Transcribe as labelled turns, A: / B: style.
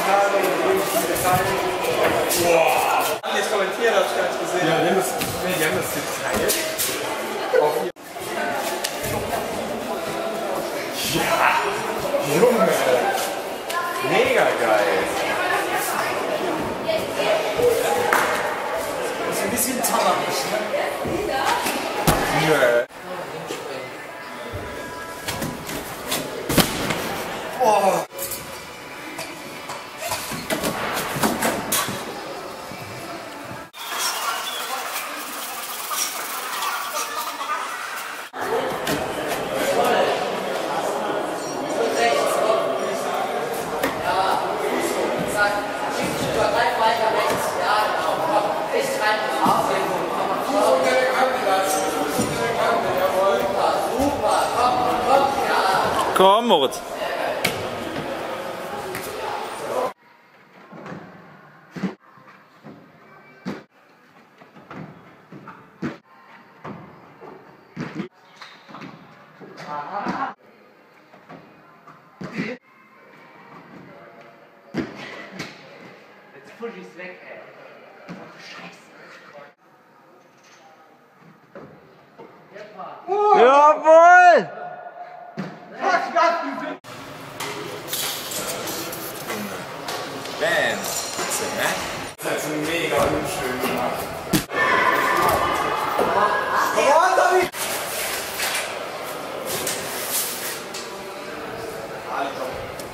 A: Boah! Jetzt kommentiert, hab ich gar nicht gesehen. Ja, die haben das geteilt. Ja, Junge! Mega geil!
B: Das ist ein bisschen tammerisch, ne?
A: Nö. Boah!
C: Komm, Moritz.
B: Jetzt push ich's weg, ey. Scheiße.
C: Jawohl!
A: Bam! Das ist halt so mega unschön gemacht. Oh, Tobi! Alter.